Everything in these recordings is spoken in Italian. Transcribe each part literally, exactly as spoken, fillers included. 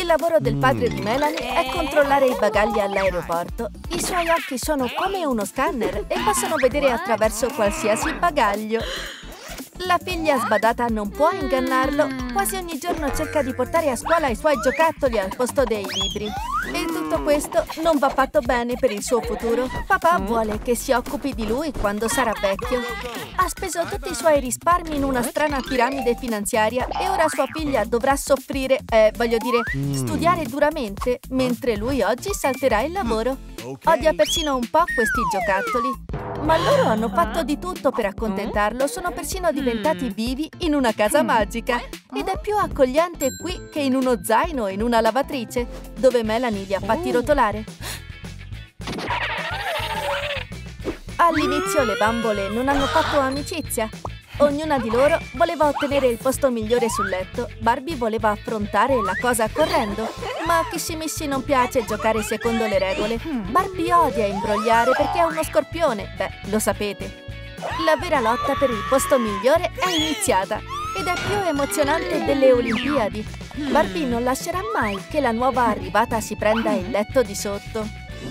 Il lavoro del padre di Melanie è controllare i bagagli all'aeroporto. I suoi occhi sono come uno scanner e possono vedere attraverso qualsiasi bagaglio. La figlia sbadata non può ingannarlo. Quasi ogni giorno cerca di portare a scuola i suoi giocattoli al posto dei libri. E tutto questo non va fatto bene per il suo futuro. Papà vuole che si occupi di lui quando sarà vecchio. Ha speso tutti i suoi risparmi in una strana piramide finanziaria e ora sua figlia dovrà soffrire, eh, voglio dire, studiare duramente, mentre lui oggi salterà il lavoro. Odia persino un po' questi giocattoli. Ma loro hanno fatto di tutto per accontentarlo, sono persino diventati vivi in una casa magica. Ed è più accogliente qui che in uno zaino o in una lavatrice, dove Melanie li ha fatti rotolare. All'inizio le bambole non hanno fatto amicizia. Ognuna di loro voleva ottenere il posto migliore sul letto. Barbie voleva affrontare la cosa correndo, ma a Kissimissy non piace giocare secondo le regole. Barbie odia imbrogliare perché è uno scorpione. Beh, lo sapete. La vera lotta per il posto migliore è iniziata ed è più emozionante delle Olimpiadi. Barbie non lascerà mai che la nuova arrivata si prenda il letto di sotto.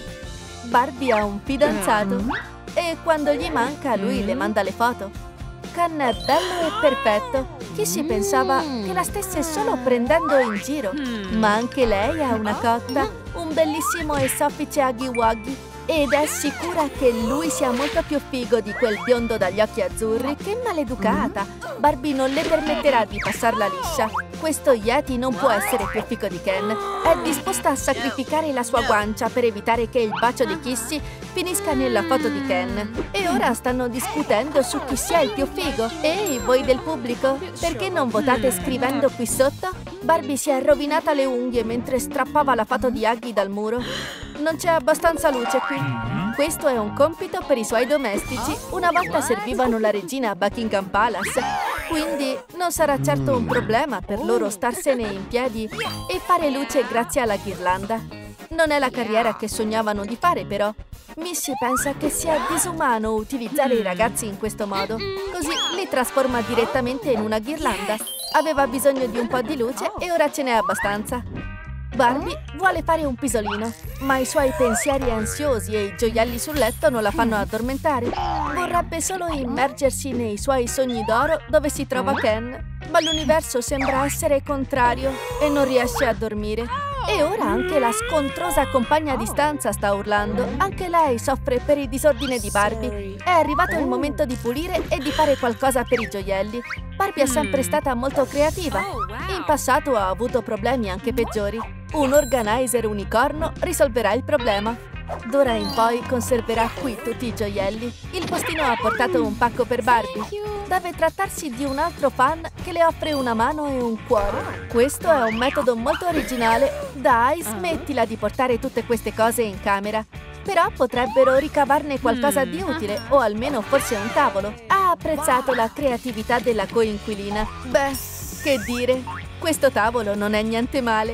Barbie ha un fidanzato e quando gli manca lui le manda le foto. Ken è bello e perfetto. Chi si pensava che la stesse solo prendendo in giro? Ma anche lei ha una cotta, un bellissimo e soffice Huggy Wuggy, ed è sicura che lui sia molto più figo di quel biondo dagli occhi azzurri. Che maleducata! Barbie non le permetterà di passarla liscia. Questo Yeti non può essere più figo di Ken. È disposta a sacrificare la sua guancia per evitare che il bacio di Kissy finisca nella foto di Ken. E ora stanno discutendo su chi sia il più figo. Ehi, voi del pubblico, perché non votate scrivendo qui sotto? Barbie si è rovinata le unghie mentre strappava la foto di Huggy dal muro. Non c'è abbastanza luce qui. Questo è un compito per i suoi domestici. Una volta servivano la regina a Buckingham Palace, quindi non sarà certo un problema per loro starsene in piedi e fare luce grazie alla ghirlanda. Non è la carriera che sognavano di fare, però. Missy pensa che sia disumano utilizzare i ragazzi in questo modo, così li trasforma direttamente in una ghirlanda. Aveva bisogno di un po' di luce e ora ce n'è abbastanza. Barbie vuole fare un pisolino, ma i suoi pensieri ansiosi e i gioielli sul letto non la fanno addormentare. Vorrebbe solo immergersi nei suoi sogni d'oro dove si trova Ken, ma l'universo sembra essere contrario e non riesce a dormire. E ora anche la scontrosa compagna di stanza sta urlando. Anche lei soffre per il disordine di Barbie. È arrivato il momento di pulire e di fare qualcosa per i gioielli. Barbie è sempre stata molto creativa. In passato ha avuto problemi anche peggiori. Un organizer unicorno risolverà il problema. D'ora in poi conserverà qui tutti i gioielli. Il postino ha portato un pacco per Barbie. Deve trattarsi di un altro fan che le offre una mano e un cuore. Questo è un metodo molto originale. Dai, smettila di portare tutte queste cose in camera. Però potrebbero ricavarne qualcosa di utile, o almeno forse un tavolo. Ha apprezzato la creatività della coinquilina. Beh, che dire, questo tavolo non è niente male.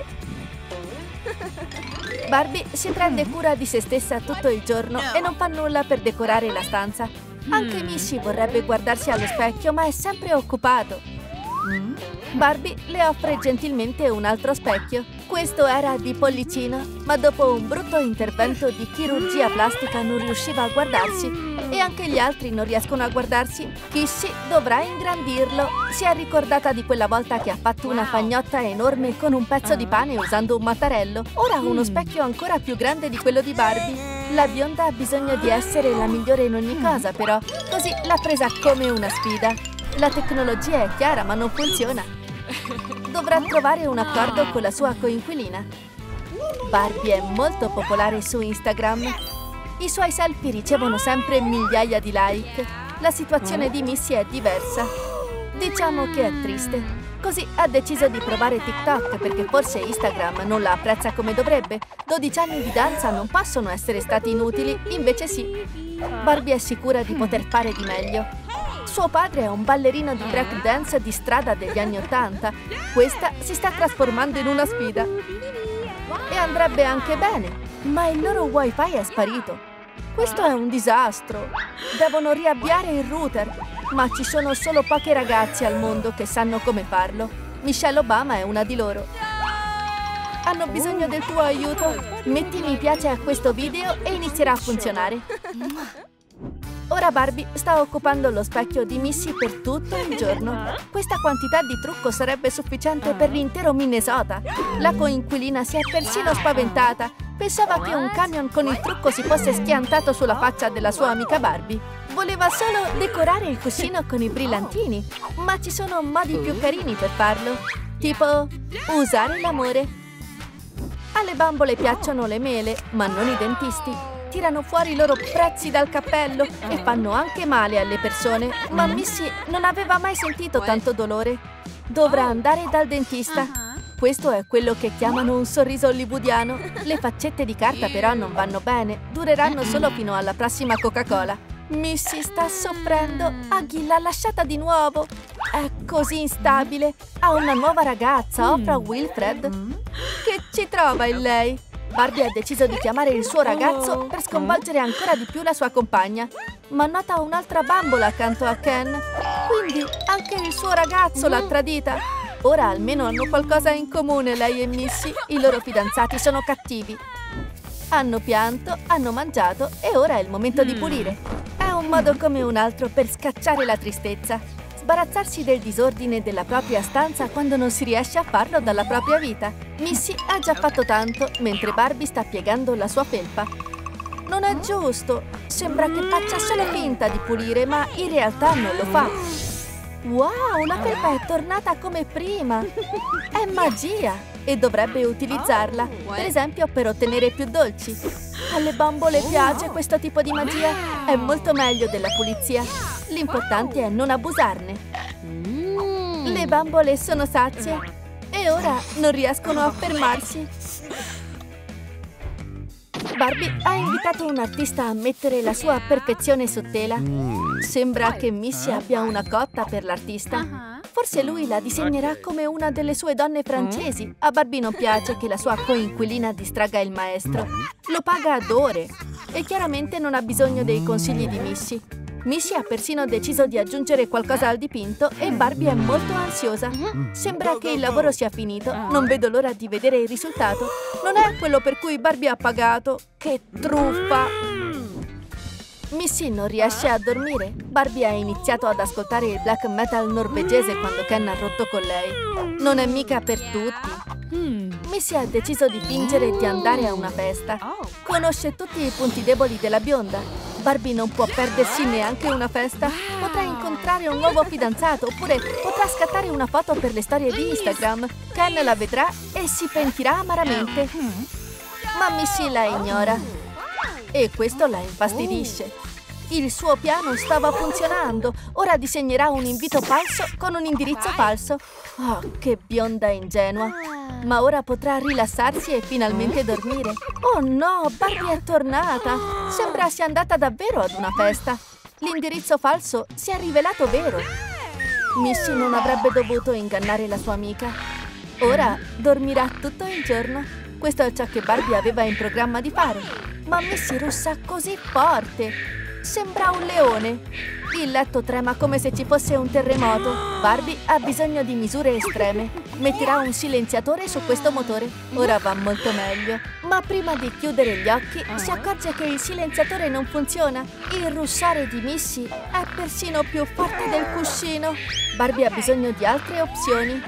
Barbie si prende cura di se stessa tutto il giorno e non fa nulla per decorare la stanza. Anche Missy vorrebbe guardarsi allo specchio, ma è sempre occupato. Barbie le offre gentilmente un altro specchio. Questo era di pollicino, ma dopo un brutto intervento di chirurgia plastica non riusciva a guardarsi. E anche gli altri non riescono a guardarsi. Kissy dovrà ingrandirlo. Si è ricordata di quella volta che ha fatto una pagnotta enorme con un pezzo di pane usando un mattarello. Ora ha uno specchio ancora più grande di quello di Barbie. La bionda ha bisogno di essere la migliore in ogni cosa, però. Così l'ha presa come una sfida. La tecnologia è chiara, ma non funziona. Dovrà trovare un accordo con la sua coinquilina. Barbie è molto popolare su Instagram. I suoi selfie ricevono sempre migliaia di like. La situazione di Missy è diversa. Diciamo che è triste. Così ha deciso di provare TikTok perché forse Instagram non la apprezza come dovrebbe. dodici anni di danza non possono essere stati inutili, invece sì. Barbie è sicura di poter fare di meglio. Suo padre è un ballerino di break dance di strada degli anni ottanta. Questa si sta trasformando in una sfida. E andrebbe anche bene, ma il loro wifi è sparito. Questo è un disastro. Devono riavviare il router, ma ci sono solo poche ragazze al mondo che sanno come farlo. Michelle Obama è una di loro. hanno bisogno del tuo aiuto. Metti mi piace a questo video e inizierà a funzionare. Ora Barbie sta occupando lo specchio di Missy per tutto il giorno. Questa quantità di trucco sarebbe sufficiente per l'intero Minnesota. La coinquilina si è persino spaventata. Pensava che un camion con il trucco si fosse schiantato sulla faccia della sua amica Barbie. Voleva solo decorare il cuscino con i brillantini, ma ci sono modi più carini per farlo, tipo usare l'amore. Alle bambole piacciono le mele, ma non i dentisti. Tirano fuori i loro prezzi dal cappello e fanno anche male alle persone, ma Missy non aveva mai sentito tanto dolore. Dovrà andare dal dentista. Questo è quello che chiamano un sorriso hollywoodiano. Le faccette di carta però non vanno bene, dureranno solo fino alla prossima Coca-Cola. Missy sta soffrendo. Aggie l'ha lasciata di nuovo. È così instabile. Ha una nuova ragazza, Oprah Wilfred. Che ci trova in lei? Barbie ha deciso di chiamare il suo ragazzo per sconvolgere ancora di più la sua compagna, ma nota un'altra bambola accanto a Ken. Quindi anche il suo ragazzo l'ha tradita. Ora almeno hanno qualcosa in comune lei e Missy. I loro fidanzati sono cattivi. Hanno pianto, hanno mangiato e ora è il momento di pulire. È un modo come un altro per scacciare la tristezza. Sbarazzarsi del disordine della propria stanza quando non si riesce a farlo dalla propria vita. Missy ha già fatto tanto, mentre Barbie sta piegando la sua felpa. Non è giusto. Sembra che faccia solo finta di pulire, ma in realtà non lo fa. Wow, la felpa è tornata come prima. È magia e dovrebbe utilizzarla, per esempio per ottenere più dolci. Alle bambole piace questo tipo di magia. È molto meglio della pulizia. L'importante è non abusarne. Le bambole sono sazie e ora non riescono a fermarsi. Barbie ha invitato un artista a mettere la sua perfezione su tela. Sembra che Missy abbia una cotta per l'artista. Forse lui la disegnerà come una delle sue donne francesi. A Barbie non piace che la sua coinquilina distragga il maestro. Lo paga ad ore e chiaramente non ha bisogno dei consigli di Missy. Missy ha persino deciso di aggiungere qualcosa al dipinto e Barbie è molto ansiosa. Sembra che il lavoro sia finito. Non vedo l'ora di vedere il risultato. Non è quello per cui Barbie ha pagato. Che truffa! Missy non riesce a dormire. Barbie ha iniziato ad ascoltare il black metal norvegese quando Ken ha rotto con lei. Non è mica per tutti. Missy ha deciso di fingere di andare a una festa. Conosce tutti i punti deboli della bionda. Barbie non può perdersi neanche una festa. Potrà incontrare un nuovo fidanzato oppure potrà scattare una foto per le storie di Instagram. Ken la vedrà e si pentirà amaramente. Ma Missy la ignora e questo la infastidisce. Il suo piano stava funzionando. Ora disegnerà un invito falso con un indirizzo falso. Oh, che bionda ingenua. Ma ora potrà rilassarsi e finalmente dormire. Oh no, Barbie è tornata. Sembra sia andata davvero ad una festa. L'indirizzo falso si è rivelato vero. Missy non avrebbe dovuto ingannare la sua amica. Ora dormirà tutto il giorno. Questo è ciò che Barbie aveva in programma di fare. Ma Missy russa così forte. Sembra un leone. Il letto trema come se ci fosse un terremoto. Barbie ha bisogno di misure estreme. Metterà un silenziatore su questo motore. Ora va molto meglio. Ma prima di chiudere gli occhi si accorge che il silenziatore non funziona. Il russare di Missy è persino più forte del cuscino. Barbie ha bisogno di altre opzioni.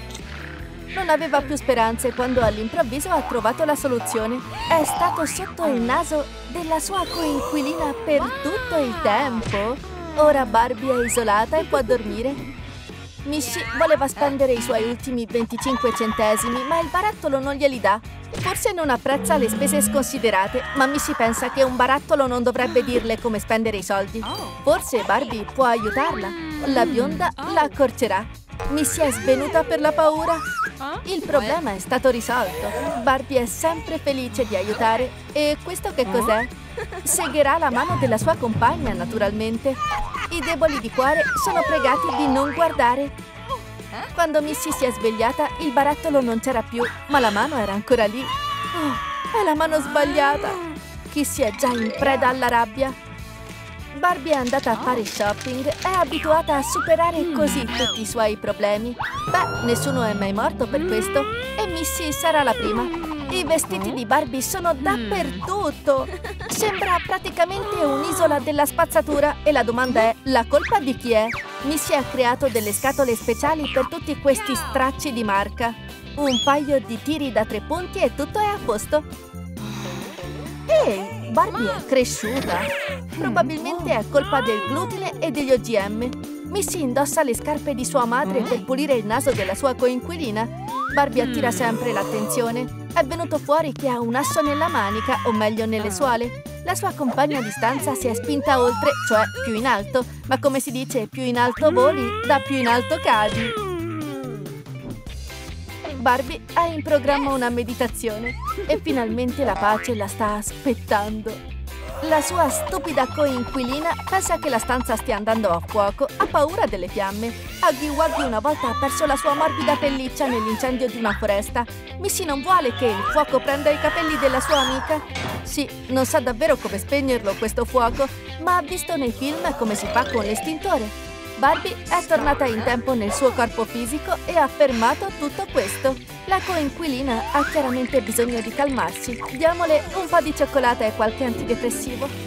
Non aveva più speranze quando all'improvviso ha trovato la soluzione. È stato sotto il naso della sua coinquilina per tutto il tempo. Ora Barbie è isolata e può dormire. Missy voleva spendere i suoi ultimi venticinque centesimi, ma il barattolo non glieli dà. Forse non apprezza le spese sconsiderate, ma Missy pensa che un barattolo non dovrebbe dirle come spendere i soldi. Forse Barbie può aiutarla. La bionda la accorcerà. Missy è svenuta per la paura. Il problema è stato risolto. Barbie è sempre felice di aiutare. E questo che cos'è? Segherà la mano della sua compagna, naturalmente. I deboli di cuore sono pregati di non guardare. Quando Missy si è svegliata, il barattolo non c'era più, ma la mano era ancora lì. Oh, è la mano sbagliata. Chi si è già in preda alla rabbia. Barbie è andata a fare shopping, è abituata a superare così tutti i suoi problemi. Beh, nessuno è mai morto per questo e Missy sarà la prima. I vestiti di Barbie sono dappertutto. Sembra praticamente un'isola della spazzatura e la domanda è: la colpa di chi è? Missy ha creato delle scatole speciali per tutti questi stracci di marca. Un paio di tiri da tre punti e tutto è a posto. Ehi, Barbie è cresciuta. Probabilmente è colpa del glutine e degli O G M. Missy indossa le scarpe di sua madre per pulire il naso della sua coinquilina. Barbie attira sempre l'attenzione. È venuto fuori che ha un asso nella manica, o meglio nelle suole. La sua compagna di stanza si è spinta oltre, cioè più in alto. Ma come si dice, più in alto voli, da più in alto cadi. Barbie ha in programma una meditazione e finalmente la pace la sta aspettando. La sua stupida coinquilina pensa che la stanza stia andando a fuoco, ha paura delle fiamme. Huggy Wuggy una volta ha perso la sua morbida pelliccia nell'incendio di una foresta. Missy non vuole che il fuoco prenda i capelli della sua amica. Sì, non sa davvero come spegnerlo questo fuoco, ma ha visto nei film come si fa con l'estintore. Barbie è tornata in tempo nel suo corpo fisico e ha fermato tutto questo. La coinquilina ha chiaramente bisogno di calmarsi. Diamole un po' di cioccolata e qualche antidepressivo.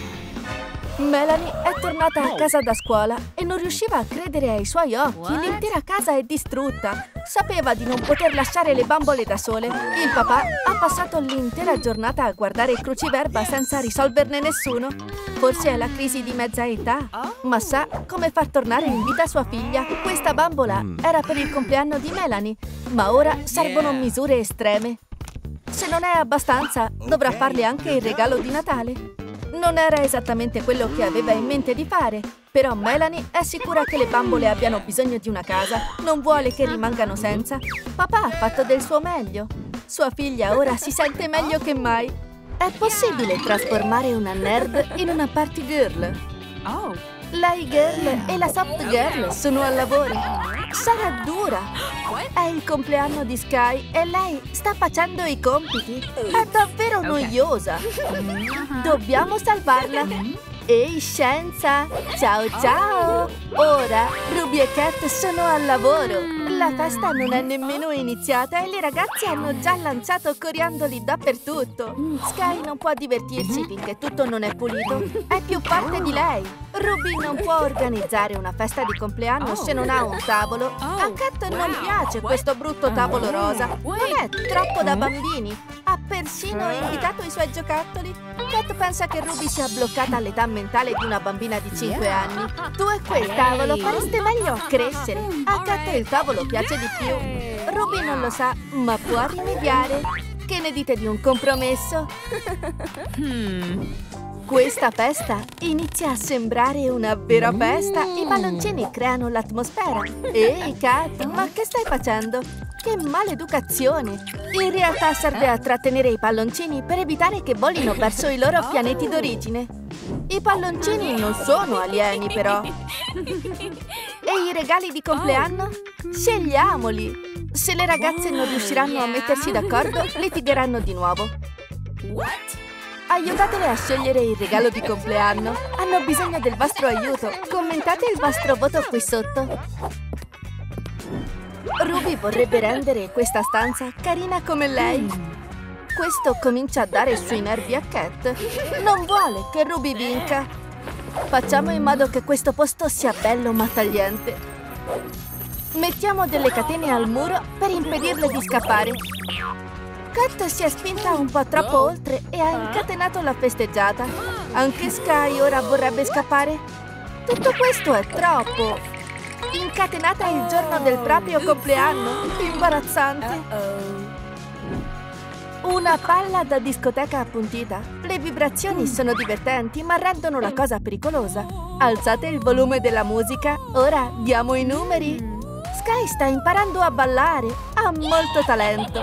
Melanie è tornata a casa da scuola e non riusciva a credere ai suoi occhi. L'intera casa è distrutta. Sapeva di non poter lasciare le bambole da sole. Il papà ha passato l'intera giornata a guardare il cruciverba senza risolverne nessuno. Forse è la crisi di mezza età, ma sa come far tornare in vita sua figlia. Questa bambola era per il compleanno di Melanie, ma ora servono misure estreme. Se non è abbastanza, dovrà farle anche il regalo di Natale. Non era esattamente quello che aveva in mente di fare, però Melanie è sicura che le bambole abbiano bisogno di una casa, non vuole che rimangano senza. Papà ha fatto del suo meglio. Sua figlia ora si sente meglio che mai. È possibile trasformare una nerd in una party girl. Oh. La e-girl e la soft girl sono al lavoro. Sarà dura. È il compleanno di Sky e lei sta facendo i compiti. È davvero noiosa. Dobbiamo salvarla. Ehi, scienza! Ciao ciao! Ora Ruby e Cat sono al lavoro. La festa non è nemmeno iniziata e le ragazze hanno già lanciato coriandoli dappertutto. Sky non può divertirsi finché tutto non è pulito. È più forte di lei. Ruby non può organizzare una festa di compleanno se non ha un tavolo. A Cat non piace questo brutto tavolo rosa. Non è troppo da bambini. Ha persino invitato i suoi giocattoli. Cat pensa che Ruby sia bloccata all'età mentale di una bambina di cinque anni. Tu e quel tavolo fareste meglio a crescere. A Cat il tavolo piace di più. Ruby non lo sa, ma può rimediare. Che ne dite di un compromesso? Questa festa inizia a sembrare una vera festa. I palloncini creano l'atmosfera. Ehi, Cat, ma che stai facendo? Che maleducazione! In realtà serve a trattenere i palloncini per evitare che volino verso i loro pianeti d'origine. I palloncini non sono alieni, però. E i regali di compleanno? Scegliamoli! Se le ragazze non riusciranno a mettersi d'accordo, litigheranno di nuovo. Aiutatele a scegliere il regalo di compleanno. Hanno bisogno del vostro aiuto. Commentate il vostro voto qui sotto. Ruby vorrebbe rendere questa stanza carina come lei. Questo comincia a dare sui nervi a Cat. Non vuole che Ruby vinca. Facciamo in modo che questo posto sia bello ma tagliente. Mettiamo delle catene al muro per impedirle di scappare. Cat si è spinta un po' troppo oltre e ha incatenato la festeggiata. Anche Sky ora vorrebbe scappare. Tutto questo è troppo. Incatenata il giorno del proprio compleanno. Imbarazzante. Una palla da discoteca appuntita. Le vibrazioni sono divertenti, ma rendono la cosa pericolosa. Alzate il volume della musica. Ora diamo i numeri. Sky sta imparando a ballare. Ha molto talento.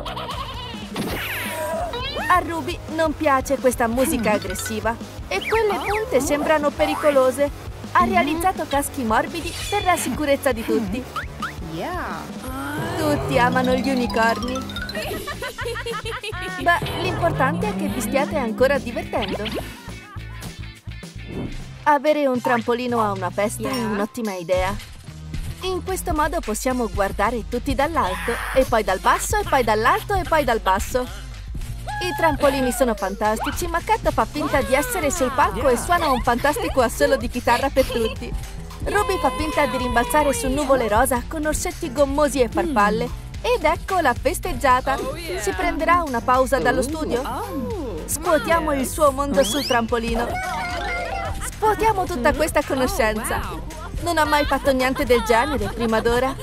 A Ruby non piace questa musica aggressiva e quelle punte sembrano pericolose. Ha realizzato caschi morbidi per la sicurezza di tutti. Tutti amano gli unicorni. Beh, l'importante è che vi stiate ancora divertendo. Avere un trampolino a una festa è un'ottima idea. In questo modo possiamo guardare tutti dall'alto, e poi dal basso, e poi dall'alto, e poi dal basso. I trampolini sono fantastici, ma Cat fa finta di essere sul palco e suona un fantastico assolo di chitarra per tutti. Ruby fa finta di rimbalzare su nuvole rosa con orsetti gommosi e farfalle. Ed ecco la festeggiata! Si prenderà una pausa dallo studio? Scuotiamo il suo mondo sul trampolino. Scuotiamo tutta questa conoscenza. Non ha mai fatto niente del genere prima d'ora.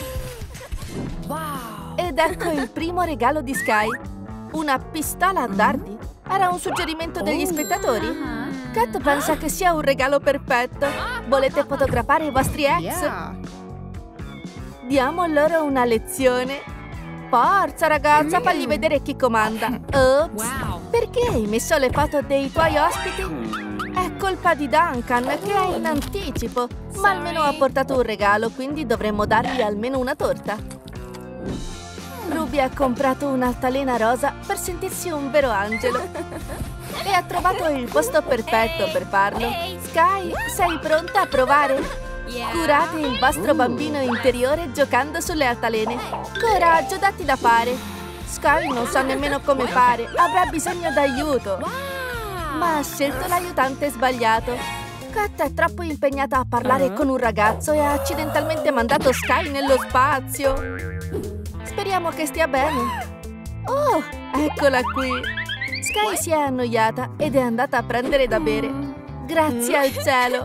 Ed ecco il primo regalo di Sky. Una pistola a dardi. Era un suggerimento degli spettatori? Cat pensa che sia un regalo perfetto. Volete fotografare i vostri ex? Diamo loro una lezione. Forza ragazza, fagli vedere chi comanda. Ops, perché hai messo le foto dei tuoi ospiti? È colpa di Duncan, che è in anticipo. Ma almeno ha portato un regalo, quindi dovremmo dargli almeno una torta. Ruby ha comprato un'altalena rosa per sentirsi un vero angelo. E ha trovato il posto perfetto per farlo. Sky, sei pronta a provare? Curate il vostro bambino interiore giocando sulle altalene. Coraggio, datti da fare. Sky non sa nemmeno come fare. Avrà bisogno d'aiuto. Ma ha scelto l'aiutante sbagliato. Cat è troppo impegnata a parlare con un ragazzo e ha accidentalmente mandato Sky nello spazio. Speriamo che stia bene. Oh, eccola qui. Sky si è annoiata ed è andata a prendere da bere. Grazie al cielo.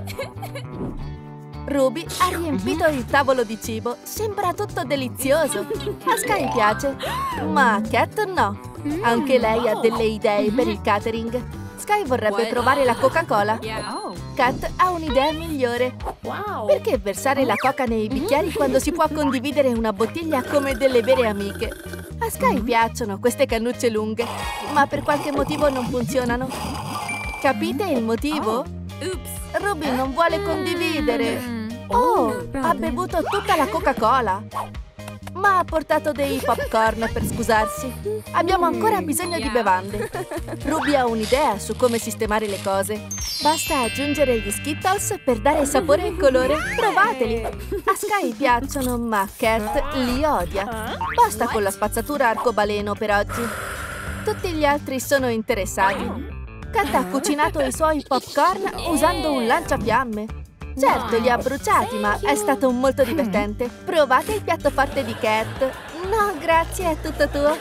Ruby ha riempito il tavolo di cibo. Sembra tutto delizioso. A Sky piace, ma a Cat no. Anche lei ha delle idee per il catering. Sky vorrebbe provare la Coca-Cola. Cat ha un'idea migliore. Perché versare la coca nei bicchieri quando si può condividere una bottiglia come delle vere amiche? A Sky piacciono queste cannucce lunghe, ma per qualche motivo non funzionano. Capite il motivo? Ruby non vuole condividere. Oh, ha bevuto tutta la Coca-Cola. Ma ha portato dei popcorn per scusarsi. Abbiamo ancora bisogno di bevande. Ruby ha un'idea su come sistemare le cose. Basta aggiungere gli Skittles per dare sapore e colore. Provateli! A Sky piacciono, ma Cat li odia. Basta con la spazzatura arcobaleno per oggi. Tutti gli altri sono interessati. Cat ha cucinato i suoi popcorn usando un lanciafiamme. Certo, li ha bruciati, ma è stato molto divertente. Provate il piatto forte di Cat. No, grazie, è tutto tuo.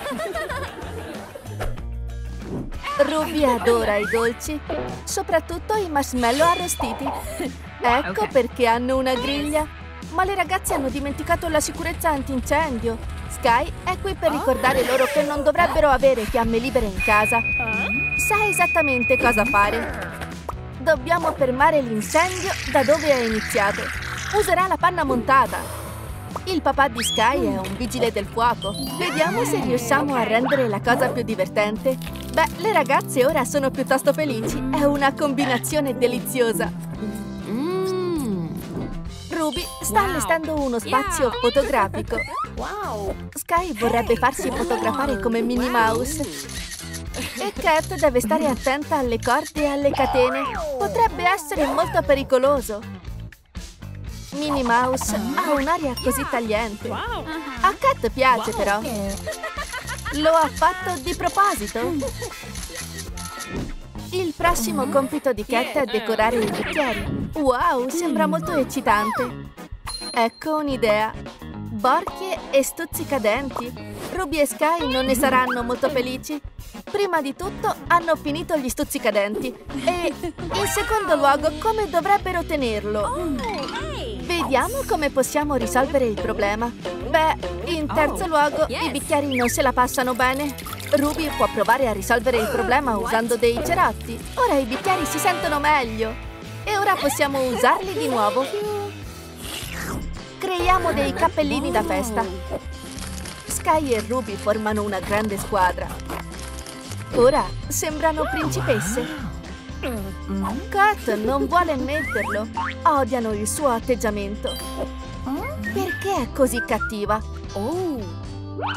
Ruby adora i dolci, soprattutto i marshmallow arrostiti. Ecco perché hanno una griglia. Ma le ragazze hanno dimenticato la sicurezza antincendio. Sky è qui per ricordare loro che non dovrebbero avere fiamme libere in casa. Sa esattamente cosa fare. Dobbiamo fermare l'incendio da dove è iniziato. Userà la panna montata. Il papà di Sky è un vigile del fuoco. Vediamo se riusciamo a rendere la cosa più divertente. Beh, le ragazze ora sono piuttosto felici. È una combinazione deliziosa. Ruby sta allestendo uno spazio fotografico. Sky vorrebbe farsi fotografare come Minnie Mouse. E Cat deve stare attenta alle corde e alle catene. Potrebbe essere molto pericoloso. Minnie Mouse ha un'aria così tagliente. A Cat piace però. Lo ha fatto di proposito. Il prossimo compito di Cat è decorare i bicchieri. Wow, sembra molto eccitante. Ecco un'idea. Borchie e stuzzicadenti. Ruby e Sky non ne saranno molto felici. Prima di tutto hanno finito gli stuzzicadenti. E in secondo luogo come dovrebbero tenerlo? Vediamo come possiamo risolvere il problema. Beh, in terzo luogo i bicchieri non se la passano bene. Ruby può provare a risolvere il problema usando dei cerotti. Ora i bicchieri si sentono meglio. E ora possiamo usarli di nuovo. Creiamo dei cappellini da festa. Sky e Ruby formano una grande squadra. Ora sembrano principesse. Cat non vuole ammetterlo. Odiano il suo atteggiamento. Perché è così cattiva?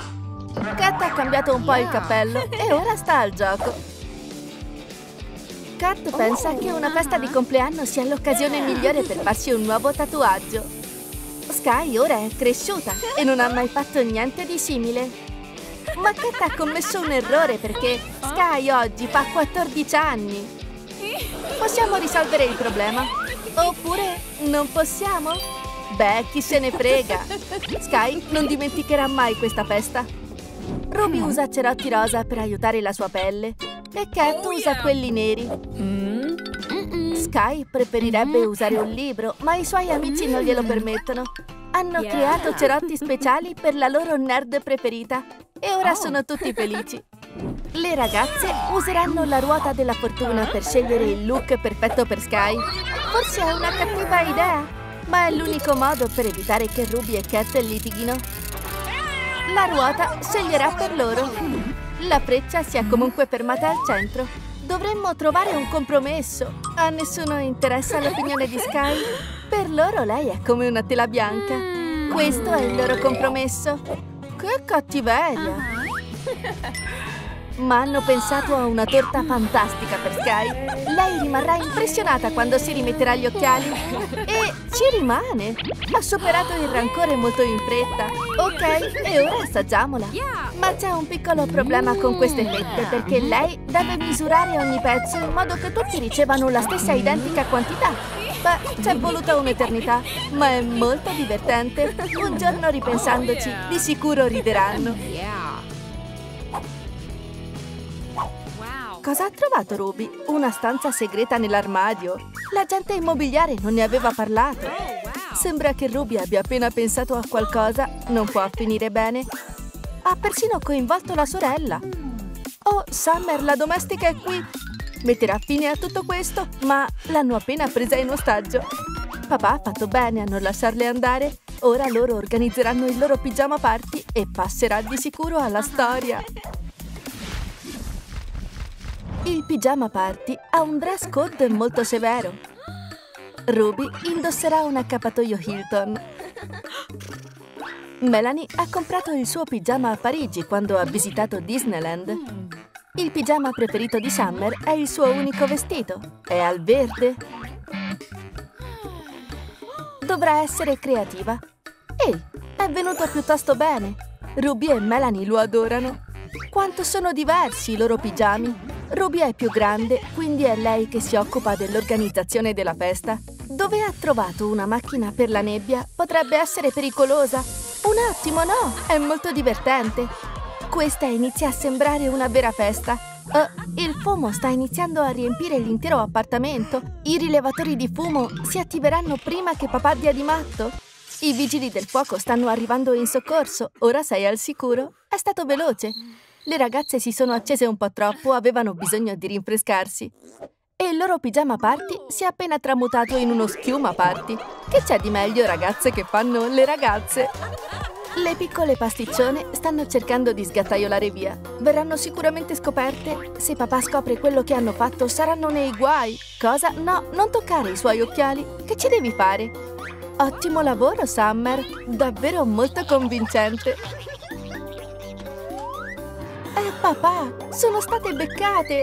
Cat ha cambiato un po' il cappello e ora sta al gioco. Kurt pensa che una festa di compleanno sia l'occasione migliore per farsi un nuovo tatuaggio. Sky ora è cresciuta e non ha mai fatto niente di simile. Ma Kurt ha commesso un errore perché Sky oggi fa quattordici anni. Possiamo risolvere il problema? Oppure non possiamo? Beh, chi se ne frega. Sky non dimenticherà mai questa festa. Ruby usa cerotti rosa per aiutare la sua pelle e Cat usa quelli neri. Sky preferirebbe usare un libro, ma i suoi amici non glielo permettono. Hanno creato cerotti speciali per la loro nerd preferita e ora sono tutti felici. Le ragazze useranno la ruota della fortuna per scegliere il look perfetto per Sky. Forse è una cattiva idea, ma è l'unico modo per evitare che Ruby e Cat litighino. La ruota sceglierà per loro. La freccia si è comunque fermata al centro. Dovremmo trovare un compromesso. A nessuno interessa l'opinione di Sky. Per loro lei è come una tela bianca. Questo è il loro compromesso. Che cattiveria! Ma hanno pensato a una torta fantastica per Sky. Lei rimarrà impressionata quando si rimetterà gli occhiali. E ci rimane! Ha superato il rancore molto in fretta. Ok, e ora assaggiamola. Ma c'è un piccolo problema con queste fette, perché lei deve misurare ogni pezzo in modo che tutti ricevano la stessa identica quantità. Beh, ci è voluta un'eternità, ma è molto divertente. Un giorno ripensandoci, di sicuro rideranno. Cosa ha trovato Ruby? Una stanza segreta nell'armadio. L'agente immobiliare non ne aveva parlato. Sembra che Ruby abbia appena pensato a qualcosa. Non può finire bene. Ha persino coinvolto la sorella. Oh, Summer, la domestica è qui. Metterà fine a tutto questo, ma l'hanno appena presa in ostaggio. Papà ha fatto bene a non lasciarle andare. Ora loro organizzeranno il loro pigiama party e passerà di sicuro alla storia. Il pigiama party ha un dress code molto severo. Ruby indosserà un accappatoio Hilton. Melanie ha comprato il suo pigiama a Parigi quando ha visitato Disneyland. Il pigiama preferito di Summer è il suo unico vestito. È al verde. Dovrà essere creativa. Ehi, è venuto piuttosto bene. Ruby e Melanie lo adorano. Quanto sono diversi i loro pigiami. Ruby è più grande, quindi è lei che si occupa dell'organizzazione della festa. Dove ha trovato una macchina per la nebbia? Potrebbe essere pericolosa. Un attimo, no! È molto divertente. Questa inizia a sembrare una vera festa. Uh, il fumo sta iniziando a riempire l'intero appartamento. I rilevatori di fumo si attiveranno prima che papà dia di matto. I vigili del fuoco stanno arrivando in soccorso. Ora sei al sicuro. È stato veloce. Le ragazze si sono accese un po' troppo, avevano bisogno di rinfrescarsi. E il loro pigiama party si è appena tramutato in uno schiuma party. Che c'è di meglio, ragazze, che fanno le ragazze? Le piccole pasticcione stanno cercando di sgattaiolare via. Verranno sicuramente scoperte. Se papà scopre quello che hanno fatto, saranno nei guai. Cosa? No, non toccare i suoi occhiali. Che ci devi fare? Ottimo lavoro, Summer. Davvero molto convincente. Eh, papà, sono state beccate!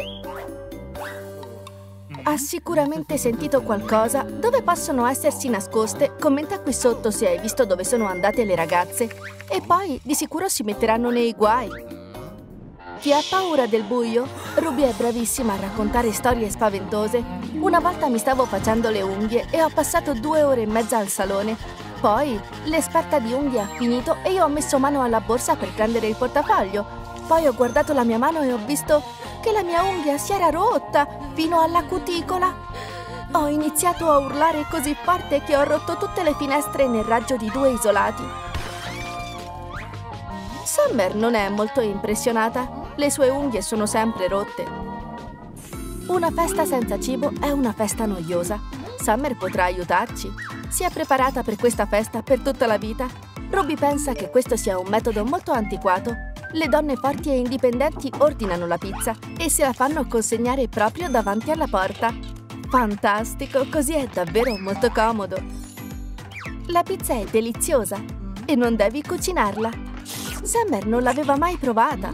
Ha sicuramente sentito qualcosa. Dove possono essersi nascoste? Commenta qui sotto se hai visto dove sono andate le ragazze. E poi di sicuro si metteranno nei guai. Chi ha paura del buio? Ruby è bravissima a raccontare storie spaventose. Una volta mi stavo facendo le unghie e ho passato due ore e mezza al salone. Poi l'esperta di unghie ha finito e io ho messo mano alla borsa per prendere il portafoglio. Poi ho guardato la mia mano e ho visto che la mia unghia si era rotta fino alla cuticola. Ho iniziato a urlare così forte che ho rotto tutte le finestre nel raggio di due isolati. Summer non è molto impressionata. Le sue unghie sono sempre rotte. Una festa senza cibo è una festa noiosa. Summer potrà aiutarci. Si è preparata per questa festa per tutta la vita. Ruby pensa che questo sia un metodo molto antiquato. Le donne forti e indipendenti ordinano la pizza e se la fanno consegnare proprio davanti alla porta. Fantastico, così è davvero molto comodo. La pizza è deliziosa e non devi cucinarla. Summer non l'aveva mai provata.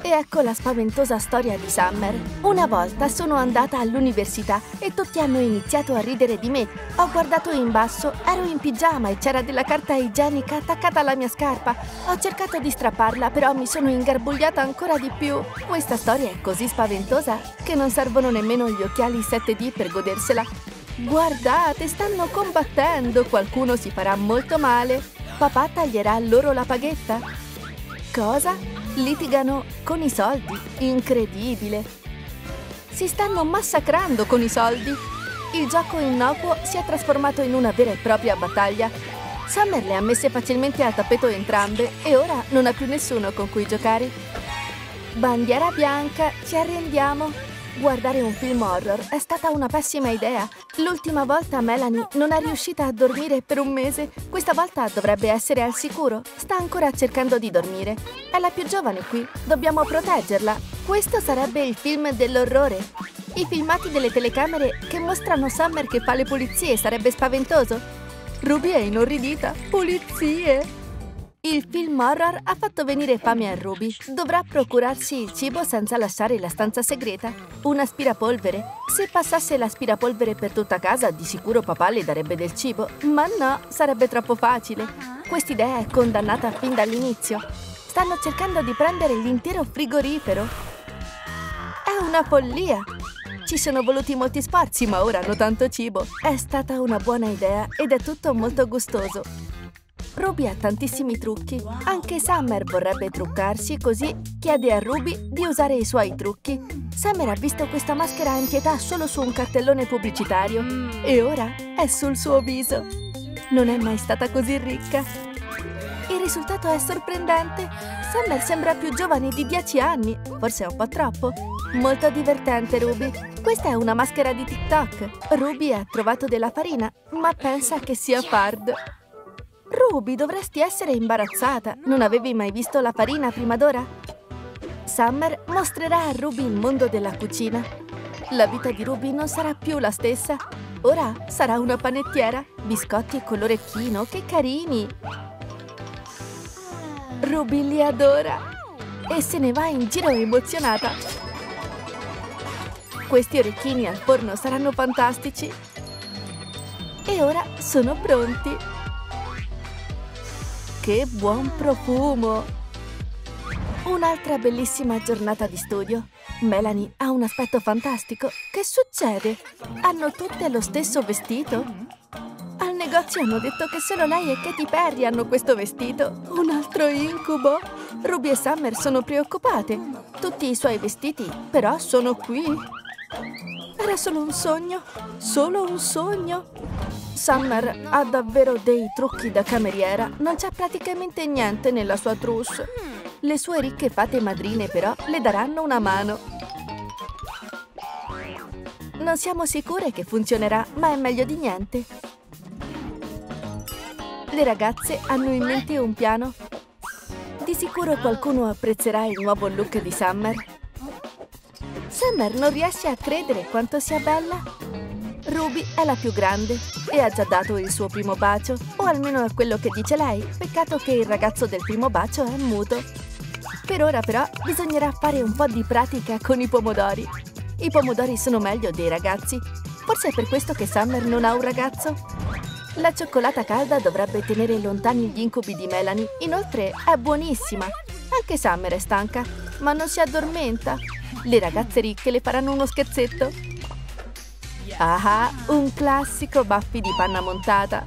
E ecco la spaventosa storia di Summer. Una volta sono andata all'università e tutti hanno iniziato a ridere di me. Ho guardato in basso, ero in pigiama e c'era della carta igienica attaccata alla mia scarpa. Ho cercato di strapparla, però mi sono ingarbugliata ancora di più. Questa storia è così spaventosa che non servono nemmeno gli occhiali sette D per godersela. Guardate, stanno combattendo, qualcuno si farà molto male. Papà taglierà loro la paghetta. Cosa? Litigano con i soldi. Incredibile. Si stanno massacrando con i soldi. Il gioco innocuo si è trasformato in una vera e propria battaglia. Summer le ha messe facilmente al tappeto entrambe e ora non ha più nessuno con cui giocare. Bandiera bianca, ci arrendiamo. Guardare un film horror è stata una pessima idea. L'ultima volta Melanie non è riuscita a dormire per un mese. Questa volta dovrebbe essere al sicuro. Sta ancora cercando di dormire. È la più giovane qui. Dobbiamo proteggerla. Questo sarebbe il film dell'orrore. I filmati delle telecamere che mostrano Summer che fa le pulizie sarebbe spaventoso. Ruby è inorridita. Pulizie! Il film horror ha fatto venire fame a Ruby. Dovrà procurarsi il cibo senza lasciare la stanza segreta. Un aspirapolvere. Se passasse l'aspirapolvere per tutta casa, di sicuro papà le darebbe del cibo. Ma no, sarebbe troppo facile. Quest'idea è condannata fin dall'inizio. Stanno cercando di prendere l'intero frigorifero. È una follia. Ci sono voluti molti sforzi, ma ora hanno tanto cibo. È stata una buona idea ed è tutto molto gustoso. Ruby ha tantissimi trucchi. Anche Summer vorrebbe truccarsi, così chiede a Ruby di usare i suoi trucchi. Summer ha visto questa maschera antietà solo su un cartellone pubblicitario e ora è sul suo viso. Non è mai stata così ricca. Il risultato è sorprendente. Summer sembra più giovane di dieci anni, forse è un po' troppo. Molto divertente, Ruby. Questa è una maschera di TikTok. Ruby ha trovato della farina, ma pensa che sia fard. Ruby, dovresti essere imbarazzata. Non avevi mai visto la farina prima d'ora? Summer mostrerà a Ruby il mondo della cucina. La vita di Ruby non sarà più la stessa. Ora sarà una panettiera. Biscotti con l'orecchino, che carini! Ruby li adora e se ne va in giro emozionata. Questi orecchini al forno saranno fantastici. E ora sono pronti. Che buon profumo! Un'altra bellissima giornata di studio. Melanie ha un aspetto fantastico. Che succede? Hanno tutte lo stesso vestito? Al negozio hanno detto che solo lei e Katy Perry hanno questo vestito. Un altro incubo? Ruby e Summer sono preoccupate. Tutti i suoi vestiti, però, sono qui. Era solo un sogno? Solo un sogno? Summer ha davvero dei trucchi da cameriera. Non c'è praticamente niente nella sua trousse. Le sue ricche fate madrine, però, le daranno una mano. Non siamo sicure che funzionerà, ma è meglio di niente. Le ragazze hanno in mente un piano. Di sicuro qualcuno apprezzerà il nuovo look di Summer. Summer non riesce a credere quanto sia bella. Ruby è la più grande e ha già dato il suo primo bacio, o almeno è quello che dice lei. Peccato che il ragazzo del primo bacio è muto. Per ora però bisognerà fare un po' di pratica con i pomodori. I pomodori sono meglio dei ragazzi. Forse è per questo che Summer non ha un ragazzo. La cioccolata calda dovrebbe tenere lontani gli incubi di Melanie. Inoltre è buonissima. Anche Summer è stanca, ma non si addormenta. Le ragazze ricche le faranno uno scherzetto. Ah, un classico baffi di panna montata.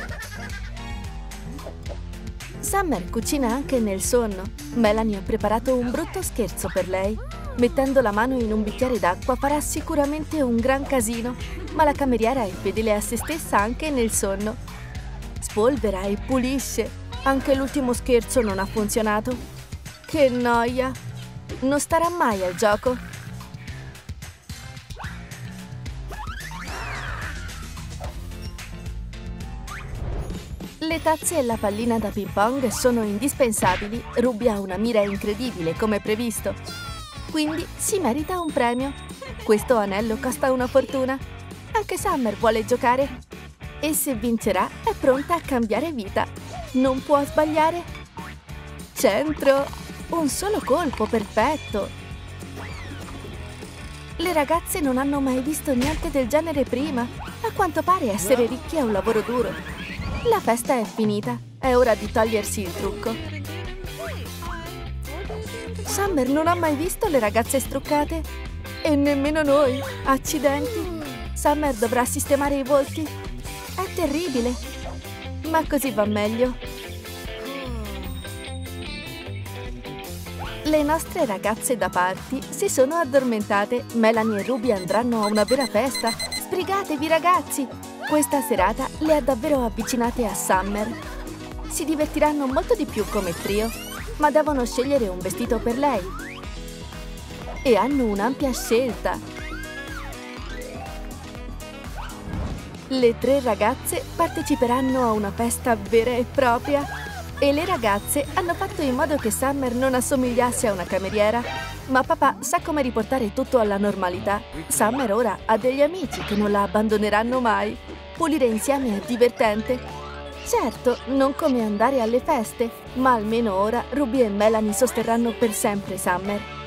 Summer cucina anche nel sonno. Melanie ha preparato un brutto scherzo per lei. Mettendo la mano in un bicchiere d'acqua farà sicuramente un gran casino, ma la cameriera è fedele a se stessa anche nel sonno. Spolvera e pulisce. Anche l'ultimo scherzo non ha funzionato. Che noia! Non starà mai al gioco. Le tazze e la pallina da ping pong sono indispensabili. Ruby ha una mira incredibile, come previsto. Quindi si merita un premio. Questo anello costa una fortuna. Anche Summer vuole giocare. E se vincerà è pronta a cambiare vita. Non può sbagliare. Centro! Un solo colpo, perfetto! Le ragazze non hanno mai visto niente del genere prima. A quanto pare essere ricchi è un lavoro duro. La festa è finita. È ora di togliersi il trucco. Summer non ha mai visto le ragazze struccate. E nemmeno noi. Accidenti. Summer dovrà sistemare i volti. È terribile. Ma così va meglio. Le nostre ragazze da party si sono addormentate. Melanie e Ruby andranno a una vera festa. Sbrigatevi, ragazzi! Questa serata le ha davvero avvicinate a Summer. Si divertiranno molto di più come trio, ma devono scegliere un vestito per lei. E hanno un'ampia scelta. Le tre ragazze parteciperanno a una festa vera e propria. E le ragazze hanno fatto in modo che Summer non assomigliasse a una cameriera. Ma papà sa come riportare tutto alla normalità. Summer ora ha degli amici che non la abbandoneranno mai. Pulire insieme è divertente. Certo, non come andare alle feste, ma almeno ora Ruby e Melanie sosterranno per sempre Summer.